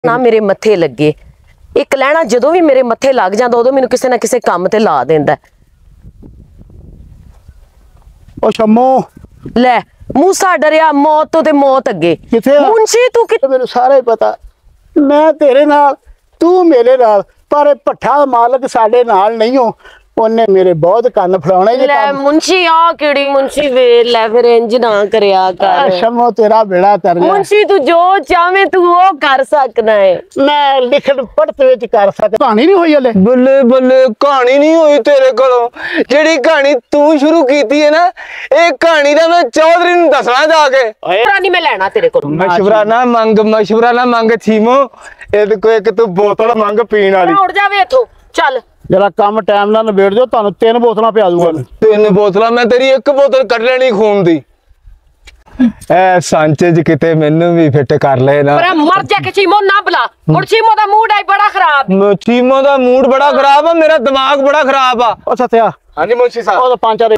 ना मेरे मत्थे लगे एक लैना जदों भी मेरे मत्थे लग जांदा उदों मैनूं किसे ना किसे काम ते ला देंदा। ओ शम्मो ले मूसा डरिया मौत तो ते मौत अगे किथे मुंशी तू कि मेनू सारा ही पता मैं तेरे नाल तू मेरे नाल पर भट्ठा मालक साडे नाल नहीं हो ओने मेरे बहुत कन्न फड़ाउणे जे ले मुंशी आ केड़ी मुंशी वे ले फिर इंज ना करया कर शम्मो तेरा बेड़ा तर गया मुंशी तू जो चाहे तू वो कर सकना है मैं लिखण पढ़त विच कर सकदा कहानी नहीं होई हले बल्ले बल्ले कहानी नहीं हुई तेरे कोलों जेड़ी कहानी तू शुरू कीती है ना एक कहानी दा मैं चौधरी नूं दसना जाके रानी मैं लेना तेरे को मशवरा ना मांग छीमो ए कोई एक तू बोतल मांग पीण वाली उड़ जावे इथों चल जरा काम टाइम नाल निबेड़ दिओ तुहानू 3 बोतलां पिया दूंगा 3 बोतलां मैं तेरी एक बोतल कढ लेनी खून दी ए सांचे च किते मैनू भी फिट कर ले ना पर मर जा के चीमो ना बुला और चीमो दा मूड है बड़ा खराब चीमो दा मूड बड़ा खराब है मेरा दिमाग बड़ा खराब आ ओ सत्या हां जी मुंशी साहब ओ 5-4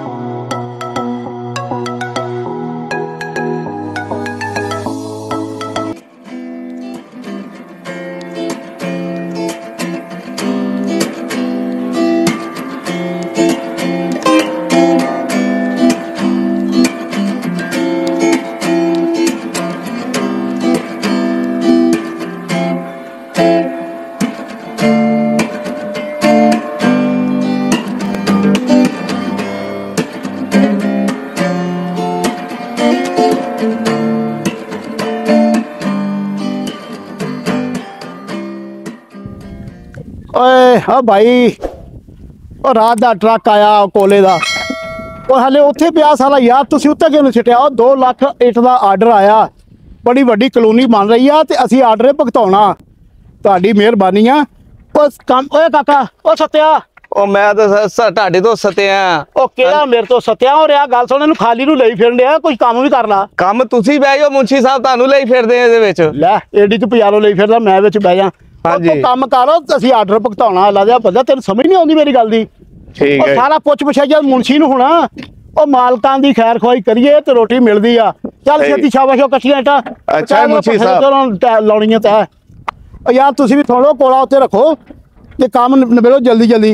ओए हाँ भाई और रात दा ट्रक आया कोले दा और हले उत्थे पिया साला यार तुसी उत्ते क्यों नहीं छिटिया 2 लाख ईट दा आर्डर आया बड़ी वड्डी कॉलोनी बन रही है ते असी आर्डर भुगताउणा तुहाडी मेहरबानी आ उस काम ओए काका ओ सत्या ओ मैं तो ढाडे तो सत्या ओ केड़ा मेरे तो सत्या हो रहा गल सुन खाली नूं लई फिरन दिया कुछ काम भी कर ला काम तुसी बह जाओ मुंशी साहब तानू लई फिरदे इहदे विच ले एडी च पजारो लई फिरदा मैं विच बह जा हाँ जी काम करो असी आर्डर भुगताउणा ला दिया बंदा तेन समझ नहीं आउंदी मेरी गल दी ठीक है सारा पुछ पुछा जब मुंशी नूं होना ओ मालकां दी खैर खुआई करिए ते रोटी मिलदी आ चल छेती शाबाश ओ कट्ठियां इटा अच्छा मुंशी साहब लाउणियां ते ओ यार तुसी भी थोड़ो कोला उत्ते रखो ते काम निबेड़ो जल्दी जल्दी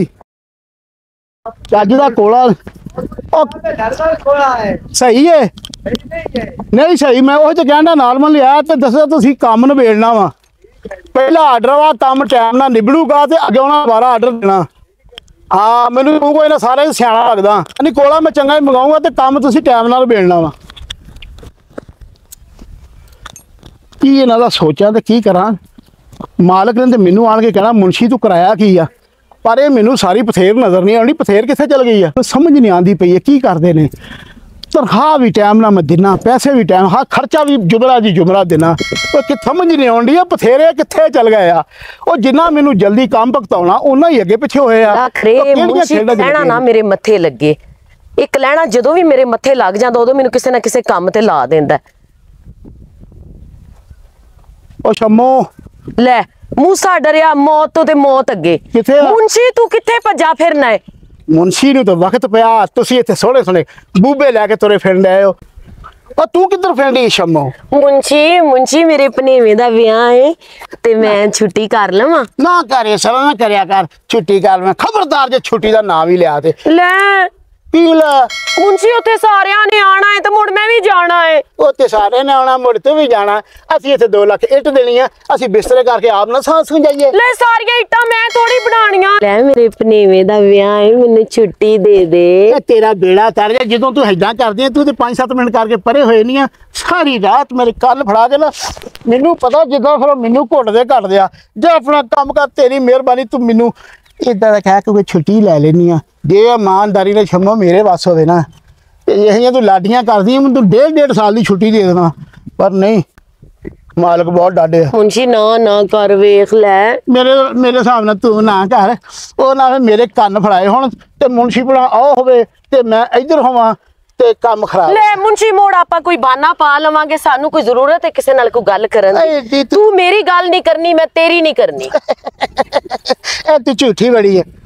चज दा कोला ओ सही है नहीं सही मैं ओह ते कहंदा नॉर्मल लिया ते दसो तुसी काम निबेड़ना वा पहला आर्डर वा काम टाइम ना निबड़ूगा ते अगे उन्हां दोबारा आर्डर देना हाँ मैनू तू कोई ना सारे सियाणा लगदा नहीं कोला मैं चंगा ही मंगाऊंगा ते काम तुसी टाइम नाल बेलना वा की इन्हां दा सोचां ते की करां मालक ने ते मैनू आण के कहना मुंशी तू कराया की आ पर ये मैनू सारी पथेर नज़र नहीं आनी पथेर कित्थे चल गई है समझ नहीं आती पई है की करदे ने तनख्वाह भी टाइम ना मैं देना पैसे भी टाइम हाँ खर्चा भी जुमला जी जुमला देना कि समझ नहीं आती है पथेरे कित्थे चल गए आ और जिन्ना मैनू जल्दी काम भुगताउणा उन्ना ही अगे पिछे होए आ लैना ना मेरे मत्थे लगे एक लैना जदों भी मेरे मत्थे लग जांदा उदों मैनूं किसे ना किसे काम ते ला देंदा। ओ शम्मो ले मूसा डरिया मौत तो ते मौत अगे किथे मुंशी तू किथे भज्जा फिरना है मुंशी नूं तो वक्त पिया तुसी इत्थे सोहणे सोहणे बूबे लैके तुरे फिरन आए हो और तू किधर फिरदी शम्मो मुंशी मेरे भनेवे दा ब्याह है ते मैं छुट्टी कर लवां ना करे सर ना करया कर छुट्टी कर मैं खबरदार जे छुट्टी दा नाम ही लिया ते ले पी ले मुंशी उत्थे सारियां ने आना है ते मुड़ मैं भी जाना है उत्थे सारे ने आना मुड़ तू भी जाना असी इत्थे 2 लाख इट देनी है असी बिस्तरे करके आप ना सांस जाइए ले सारियां इट्टां मैं थोड़ी बनाणियां ले मेरे भनेवे दा ब्याह है मैनूं छुट्टी दे दे तेरा बेड़ा तर जा जदों तू इदां करदी तू ते 5-7 मिनट करके परे होए नहीं सारी रात मेरे कल फड़ा के ना मैनू पता जिद्दां फिर मैनू घुट दे घट दिया जे अपना काम कर तेरी मेहरबानी तू मैनू इदा दा कह के छुट्टी लै लेनी आ जे ईमानदारी ने शम्मो मेरे वास होवे ना ये तू लाडियां करदी मैं तू 1.5 साल की छुट्टी दे देना पर नहीं मालक बहुत डाडे मुंशी ना ना कर वेख लै मेरे हिसाब नाल तू ना कर ओ ना मेरे कन्न फड़ाए हुण ते मुंशी बड़ा आओ होवे ते मैं इधर होवां ते काम खराब ले मुंशी मोड़ आपा कोई बहाना पा लवांगे सानू कोई जरूरत है किसी नाल कोई गल करन दी तू मेरी गल नहीं करनी मैं तेरी नहीं करनी ए तू झूठी बड़ी है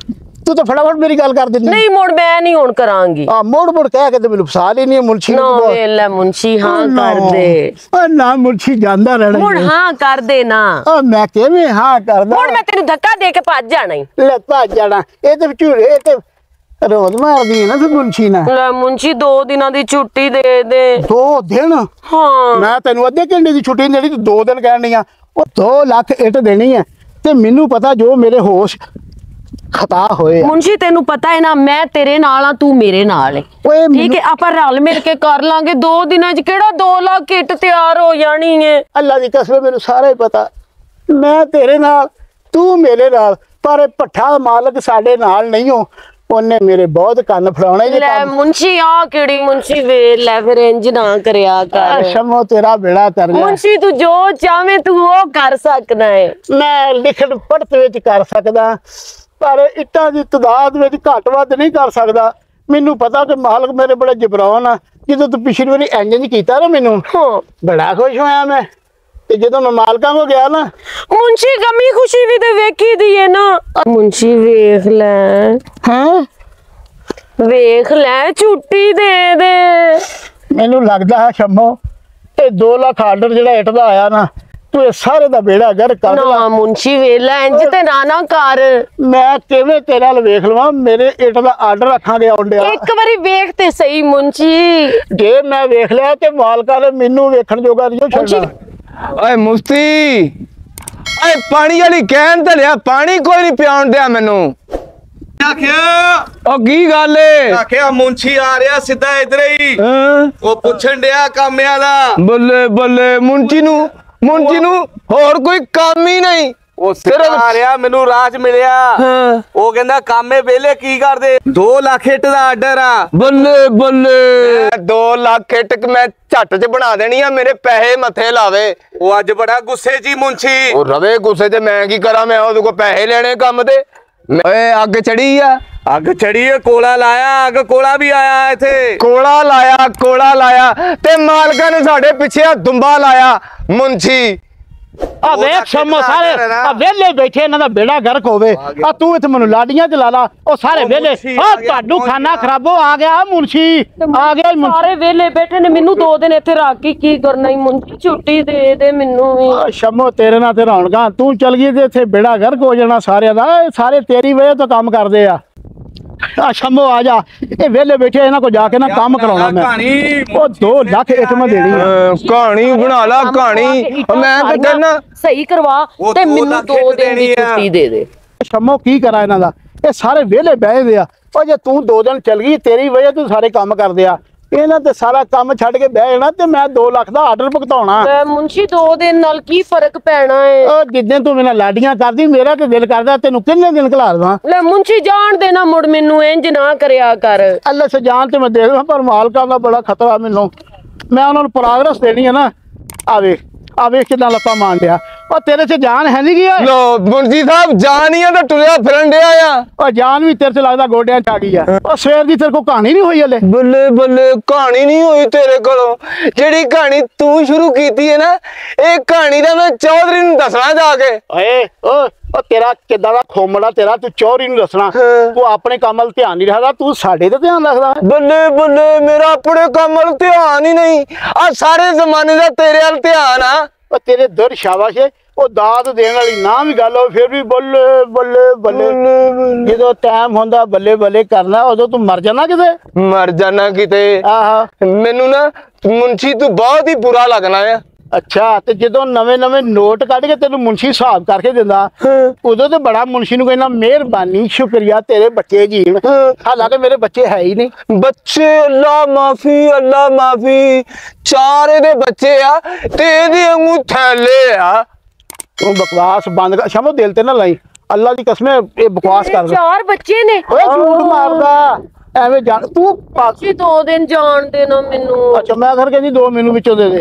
ਤੂੰ ਤਾਂ ਫਟਾਫਟ ਮੇਰੀ ਗੱਲ ਕਰ ਦਿੰਦੀ। ਨਹੀਂ ਮੁੜ ਮੈਂ ਨਹੀਂ ਹੁਣ ਕਰਾਂਗੀ। ਆ ਮੋੜ ਕਹਿ ਕੇ ਤੇ ਮੈਨੂੰ ਫਸਾ ਲੈਣੀ ਮੁਨਸ਼ੀ ਨਾ ਵੇਲੇ ਮੁੰਸ਼ੀ ਹਾਂ ਕਰ ਦੇ। ਨਾ ਮੁਨਸ਼ੀ ਜਾਂਦਾ ਰਹਿਣਾ ਮੁੜ ਹਾਂ ਕਰ ਦੇ ਨਾ। ਮੈਂ ਕਿਵੇਂ ਹਾਂ ਕਰਦਾ? ਮੁੜ ਮੈਂ ਤੈਨੂੰ ਧੱਕਾ ਦੇ ਕੇ ਭੱਜ ਜਾਣਾ ਹੀ। ਲੈ ਭੱਜ ਜਾਣਾ ਇਹ ਤੇ ਝੂਰੇ ਤੇ ਰੋਜ਼ ਮਾਰਦੀ ਹੈ ਨਾ ਫਿਰ ਮੁਨਸ਼ੀ ਨਾਲ। ਲੈ ਮੁੰਸ਼ੀ 2 ਦਿਨਾਂ ਦੀ ਛੁੱਟੀ ਦੇ ਦੇ। 2 ਦਿਨ? ਹਾਂ ਮੈਂ ਤੈਨੂੰ ਅੱਧੇ ਘੰਟੇ ਦੀ ਛੁੱਟੀ ਦੇਣੀ ਤੂੰ 2 ਦਿਨ ਕਹਿਣ ਡਈ ਆ। ਉਹ 2 ਲੱਖ ਇੱਟ ਦੇਣੀ ਹੈ ਤੇ ਮੈਨੂੰ ਪਤਾ ਜੋ ਮੇਰੇ ਹੋਸ਼ ਖਤਾ ਹੋਏ। ਮੁੰਸ਼ੀ ਤੈਨੂੰ ਪਤਾ ਹੈ ਨਾ ਮੈਂ ਤੇਰੇ ਨਾਲ ਆ ਤੂੰ ਮੇਰੇ ਨਾਲ ਹੈ। ਓਏ ਠੀਕ ਹੈ ਆਪਾਂ ਰਲ ਮਿਲ ਕੇ ਕਰ ਲਾਂਗੇ 2 ਦਿਨਾਂ ਚ ਕਿਹੜਾ 2 ਲੱਖ ਕਿੱਟ ਤਿਆਰ ਹੋ ਜਾਣੀ ਹੈ। ਅੱਲਾ ਦੀ ਕਸਮ ਮੈਨੂੰ ਸਾਰਾ ਹੀ ਪਤਾ। ਮੈਂ ਤੇਰੇ ਨਾਲ ਤੂੰ ਮੇਰੇ ਨਾਲ ਪਰ ਇਹ ਭੱਠਾ ਮਾਲਕ ਸਾਡੇ ਨਾਲ ਨਹੀਂ ਹੋ। ਉਹਨੇ ਮੇਰੇ ਬਹੁਤ ਕੰਨ ਫੜਾਉਣੇ ਜੇ ਲੈ ਮੁੰਸ਼ੀ ਆ ਕਿਹੜੀ ਮੁੰਸ਼ੀ ਵੇ ਲੈ ਫਿਰ ਇੰਜ ਨਾ ਕਰਿਆ ਕਰ। ਸ਼ਮੋ ਤੇਰਾ ਬੇੜਾ ਕਰ ਗਿਆ। ਮੁੰਸ਼ੀ ਤੂੰ ਜੋ ਚਾਵੇਂ ਤੂੰ ਉਹ ਕਰ ਸਕਦਾ ਹੈ। ਮੈਂ ਲਿਖਣ ਪੜਤ ਵਿੱਚ ਕਰ ਸਕਦਾ ਪਰ ਇੱਟਾਂ ਦੀ ਤਦਾਦ ਵਿੱਚ ਘੱਟ ਵੱਧ ਨਹੀਂ ਕਰ ਸਕਦਾ। ਮੈਨੂੰ ਪਤਾ ਕਿ ਮਾਲਕ ਮੇਰੇ ਬੜੇ ਜਬਰਾਨ ਆ। ਜਦੋਂ ਤੂੰ ਪਿਛਲੀ ਵਾਰੀ ਇੰਜ ਕੀਤਾ ਨਾ ਮੈਨੂੰ ਬੜਾ ਖੁਸ਼ ਹੋਇਆ ਮੈਂ। ਤੇ ਜਦੋਂ ਮੈਂ ਮਾਲਕਾਂ ਕੋ ਗਿਆ ਨਾ ਮੁੰਸ਼ੀ ਗਮੀ ਖੁਸ਼ੀ ਵੀ ਤੇ ਵੇਖੀ ਦੀ ਹੈ ਨਾ। ਮੁੰਸ਼ੀ ਵੇਖ ਲੈ ਹਾਂ ਵੇਖ ਲੈ ਛੁੱਟੀ ਦੇ ਦੇ। ਮੈਨੂੰ ਲੱਗਦਾ ਹੈ ਸ਼ਮੋ ਇਹ 2 ਲੱਖ ਆਰਡਰ ਜਿਹੜਾ ਇੱਟ ਦਾ ਆਇਆ ਨਾ ਤੂੰ ਇਹ ਸਾਰੇ ਦਾ ਬੇੜਾ ਗਰ ਕਰ ਨਾ ਮੁੰਸ਼ੀ ਵੇਖ ਲੈ ਇੰਜ ਤੇ ਨਾ ਕਰ। ਮੈਂ ਕਿਵੇਂ ਤੇਰੇ ਨਾਲ ਵੇਖ ਲਵਾਂ ਮੇਰੇ ਇੱਟ ਦਾ ਆਰਡਰ ਰੱਖਾਂਗੇ ਆਉਂਦਿਆ। ਇੱਕ ਵਾਰੀ ਵੇਖ ਤੇ ਸਹੀ ਮੁੰਸ਼ੀ। ਜੇ ਮੈਂ ਵੇਖ ਲਿਆ ਤੇ ਮਾਲਕਾਂ ਨੇ ਮੈਨੂੰ ਵੇਖਣ ਜੋਗਾ ਨਹੀਂ ਛੱਡਣਾ। ਓਏ ਮੁਫਤੀ ਓਏ ਪਾਣੀ ਵਾਲੀ ਕਹਿਣ ਤੇ ਲਿਆ ਪਾਣੀ ਕੋਈ ਨਹੀਂ ਪਿਆਉਣ ਦਿਆ ਮੈਨੂੰ। ਆਖਿਆ ਉਹ ਕੀ ਗੱਲ ਏ? ਆਖਿਆ ਮੁੰਸ਼ੀ ਆ ਰਿਹਾ ਸਿੱਧਾ ਇਧਰ ਹੀ। ਹਾਂ ਉਹ ਪੁੱਛਣ ਡਿਆ ਕਾਮਿਆਂ ਦਾ। ਬੱਲੇ ਬੱਲੇ ਮੁੰਚੀ ਨੂੰ ਹੋਰ ਕੋਈ ਕੰਮ ਹੀ ਨਹੀਂ। ਉਹ ਸਿੱਧਾ ਆ ਰਿਹਾ ਮੈਨੂੰ ਰਾਜ ਮਿਲਿਆ। ਹਾਂ ਉਹ ਕਹਿੰਦਾ ਕਾਮੇ ਵੇਲੇ ਕੀ ਕਰਦੇ 2 ਲੱਖ ਇੱਟ ਦਾ ਆਰਡਰ ਆ। ਬੱਲੇ ਬੱਲੇ 2 ਲੱਖ ਇੱਟ ਮੈਂ ਝੱਟ ਚ ਬਣਾ ਦੇਣੀ ਆ। ਮੇਰੇ ਪੈਸੇ ਮੱਥੇ ਲਾਵੇ। ਉਹ ਅੱਜ ਬੜਾ ਗੁੱਸੇ ਜੀ ਮੁੰਸ਼ੀ। ਉਹ ਰਵੇ ਗੁੱਸੇ ਤੇ ਮੈਂ ਕੀ ਕਰਾਂ? ਮੈਂ ਉਹਦੇ ਕੋਲ ਪੈਸੇ ਲੈਣੇ ਕੰਮ ਤੇ। ਓਏ ਅੱਗ ਚੜੀ ਆ। ਅੱਗ ਚੜੀ ਕੋਲਾ ਲਾਇਆ। ਅੱਗ ਕੋਲਾ ਵੀ ਆਇਆ ਇੱਥੇ। ਕੋਲਾ ਲਾਇਆ ਤੇ ਮਾਲਕਾਂ ਨੇ ਸਾਡੇ ਪਿੱਛੇ ਦੁੰਬਾ ਲਾਇਆ ਮੁੰਸ਼ੀ। ਆ ਵੇਖ ਸ਼ਮੋ ਸਾਰੇ ਆ ਵੇਲੇ ਬੈਠੇ ਇਹਨਾਂ ਦਾ ਬੇੜਾ ਗਰਕ ਹੋਵੇ। ਆ ਤੂੰ ਇੱਥੇ ਮੈਨੂੰ ਲਾਡੀਆਂ ਚ ਲਾ ਲਾ। ਉਹ ਸਾਰੇ ਵੇਲੇ ਆ ਤੁਹਾਨੂੰ ਖਾਨਾ ਖਰਾਬੋ ਆ ਗਿਆ ਮੁਨਸ਼ੀ ਆ ਗਿਆ। ਸਾਰੇ ਵੇਲੇ ਬੈਠੇ ਨੇ ਮੈਨੂੰ 2 ਦਿਨ ਇੱਥੇ ਰੱਖ ਕੇ ਕੀ ਕਰਨਾ ਹੀ ਮੁੰਸ਼ੀ ਛੁੱਟੀ ਦੇ ਦੇ ਮੈਨੂੰ ਵੀ। ਸ਼ਮੋ ਤੇਰੇ ਨਾਲ ਤੇ ਰੌਣਕਾਂ ਤੂੰ ਚਲ ਗਈ ਤੇ ਇੱਥੇ ਬੇੜਾ ਗਰਕ ਹੋ ਜਾਣਾ ਸਾਰਿਆਂ ਦਾ। ਇਹ ਸਾਰੇ ਤੇਰੀ ਵਜ੍ਹਾ ਤੋਂ ਕੰਮ ਕਰਦੇ ਆ। ਆ ਸ਼ਮੋ ਆ ਜਾ ਇਹ ਵੇਲੇ ਬੈਠੇ ਇਹਨਾਂ ਕੋ ਜਾ ਕੇ ਨਾ ਕੰਮ ਕਰਾਉਣਾ ਮੈਂ। ਉਹ 2 ਲੱਖ ਇੱਟ ਮੈਂ ਦੇਣੀ ਆ। ਕਹਾਣੀ ਬਣਾ ਲਾ ਕਹਾਣੀ। ਮੈਂ ਤਾਂ ਕਹਿੰਦਾ ਸਹੀ ਕਰਵਾ ਤੇ ਮੈਨੂੰ 2 ਦਿਨ ਦੀ ਛੁੱਟੀ ਦੇ ਦੇ। ਸ਼ਮੋ ਕੀ ਕਰਾਂ ਇਹਨਾਂ ਦਾ? ਇਹ ਸਾਰੇ ਵਿਹਲੇ ਬਹਿਦੇ ਆ। ਉਹ ਜੇ ਤੂੰ 2 ਦਿਨ ਚਲ ਗਈ ਤੇਰੀ ਵਜ੍ਹਾ ਤੋਂ ਸਾਰੇ ਕੰਮ ਕਰਦੇ ਆ। ਇਹਨਾਂ ਤੇ ਸਾਰਾ ਕੰਮ ਛੱਡ ਕੇ ਬਹਿ ਜਾਣਾ ਤੇ ਮੈਂ 2 ਲੱਖ ਦਾ ਆਰਡਰ ਭੁਗਤਾਉਣਾ। ਮੁੰਸ਼ੀ 2 ਦਿਨ ਨਾਲ ਕੀ ਫਰਕ ਪੈਣਾ ਹੈ? ਉਹ ਜਿੱਦਾਂ ਤੂੰ ਮੇਰੇ ਨਾਲ ਲਾਡੀਆਂ ਕਰਦੀ ਮੇਰਾ ਤੇ ਦਿਲ ਕਰਦਾ ਤੈਨੂੰ ਕਿੰਨੇ ਦਿਨ ਘਲਾ ਦਵਾਂ। ਲੈ ਮੁੰਸ਼ੀ ਜਾਣ ਦੇ ਨਾ ਮੁੜ ਮੈਨੂੰ ਇੰਜ ਨਾ ਕਰਿਆ ਕਰ। ਅੱਲਾ ਸੇ ਜਾਨ ਤੇ ਮੈਂ ਦੇ ਦਵਾਂ ਪਰ ਮਾਲਕਾਂ ਦਾ ਬੜਾ ਖਤਰਾ ਮੈਨੂੰ। ਮੈਂ ਉਹਨਾਂ ਨੂੰ ਪ੍ਰੋਗਰੈਸ ਦੇਣੀ ਹੈ ਨਾ। ਆ ਵੇਖ ਕਿੰਨਾ ਲੱਪਾ ਮਾਰ ਲਿਆ। ਉਹ ਤੇਰੇ ਚ ਜਾਨ ਹੈ ਨਹੀਂ ਗਈ ਓਏ। ਲੋ ਮੁੰਸ਼ੀ ਸਾਹਿਬ ਜਾਨ ਹੀ ਆ ਤਾਂ ਟੁਰਿਆ ਫਿਰਨ ਡਿਆ ਆ। ਉਹ ਜਾਨ ਵੀ ਤੇਰੇ ਚ ਲੱਗਦਾ ਗੋਡਿਆਂ ਚ ਆ ਗਈ ਆ। ਉਹ ਸਵੇਰ ਦੀ ਤੇਰੇ ਕੋਲ ਕਹਾਣੀ ਨਹੀਂ ਹੋਈ ਹਲੇ। ਬੱਲੇ ਬੱਲੇ ਕਹਾਣੀ ਨਹੀਂ ਹੋਈ ਤੇਰੇ ਕੋਲੋਂ। ਜਿਹੜੀ ਕਹਾਣੀ ਤੂੰ ਸ਼ੁਰੂ ਕੀਤੀ ਹੈ ਨਾ ਇਹ ਕਹਾਣੀ ਦਾ ਮੈਂ ਚੌਧਰੀ ਨੂੰ ਦੱਸਣਾ ਜਾ ਕੇ। ਓਏ ਉਹ ਤੇਰਾ ਕਿੱਦਾਂ ਦਾ ਖੋਮੜਾ ਤੇਰਾ ਤੂੰ ਚੌਧਰੀ ਨੂੰ ਦੱਸਣਾ। ਤੂੰ ਆਪਣੇ ਕੰਮ ਵੱਲ ਧਿਆਨ ਨਹੀਂ ਰੱਖਦਾ ਤੂੰ ਸਾਡੇ ਤੇ ਧਿਆਨ ਰੱਖਦਾ। ਬੱਲੇ ਬੱਲੇ ਮੇਰਾ ਆਪਣੇ ਕੰਮ ਵੱਲ ਧਿਆਨ ਹੀ ਨਹੀਂ। ਆ ਸਾਰੇ ਜ਼ਮਾਨੇ ਦਾ ਤੇਰੇ ਵੱਲ ਧਿਆਨ ਆ। ਉਹ ਤੇਰੇ ਦਰ ਸ਼ਾਬਾਸ਼ ਏ। ਉਹ ਦਾਤ ਦੇਣ ਵਾਲੀ ਨਾ ਵੀ ਗੱਲ ਹੋ ਫਿਰ ਵੀ ਬੱਲੇ ਬੱਲੇ ਬੱਲੇ। ਜਦੋਂ ਟਾਈਮ ਹੁੰਦਾ ਬੱਲੇ ਬੱਲੇ ਕਰਨਾ ਉਦੋਂ ਤੂੰ ਮਰ ਜਾਣਾ ਕਿਤੇ। ਮਰ ਜਾਣਾ ਕਿਤੇ। ਆਹ ਮੈਨੂੰ ਨਾ ਮੁੰਸ਼ੀ ਤੂੰ ਬਹੁਤ ਹੀ ਬੁਰਾ ਲੱਗਣਾ ਆ। ਅੱਛਾ ਤੇ ਜਦੋਂ ਨਵੇਂ ਨੋਟ ਕੱਢ ਕੇ ਤੈਨੂੰ ਮੁਨਸ਼ੀ ਹਿਸਾਬ ਕਰਕੇ ਦਿੰਦਾ ਉਦੋਂ ਤੇ ਬੜਾ ਮੁਨਸ਼ੀ ਨੂੰ ਕਹਿੰਦਾ ਮਿਹਰਬਾਨੀ ਸ਼ੁਕਰੀਆ ਤੇਰੇ ਬੱਚੇ ਜੀਣ। ਹਾਲਾਂਕਿ ਮੇਰੇ ਬੱਚੇ ਹੈ ਹੀ ਨਹੀਂ। ਬੱਚੇ ਅੱਲਾ ਮਾਫੀ 4 ਇਹਦੇ ਬੱਚੇ ਆ ਤੇ ਇਹਦੇ ਵਾਂਗੂ ਥੈਲੇ ਆ। ਤੂੰ ਬਕਵਾਸ ਬੰਦ ਕਰ ਸ਼ਮੋ ਦਿਲ ਤੇ ਨਾ ਲਾਈ। ਅੱਲਾ ਦੀ ਕਸਮ ਇਹ ਬਕਵਾਸ ਕਰ। 4 ਬੱਚੇ ਨੇ। ਓਏ ਝੂਠ ਮਾਰਦਾ ਐਵੇਂ ਜਾਣ ਤੂੰ। 2 ਦਿਨ ਜਾਣ ਦੇ ਨਾ ਮੈਨੂੰ। ਅੱਛਾ ਮੈਂ ਫਿਰ ਕਹਿੰਦੀ 2 ਮੈਨੂੰ ਵਿੱਚੋਂ ਦੇ ਦੇ।